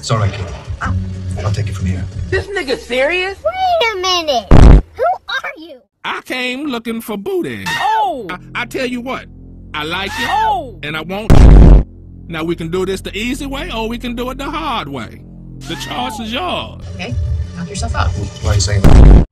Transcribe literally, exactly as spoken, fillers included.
It's all right, kid. I'll take it from here. This nigga serious? Wait a minute. Who are you? I came looking for booty. Oh! I, I tell you what, I like it, Oh! and I want you. Now we can do this the easy way, or we can do it the hard way. The choice is yours. Okay, knock yourself out. Why are you saying that?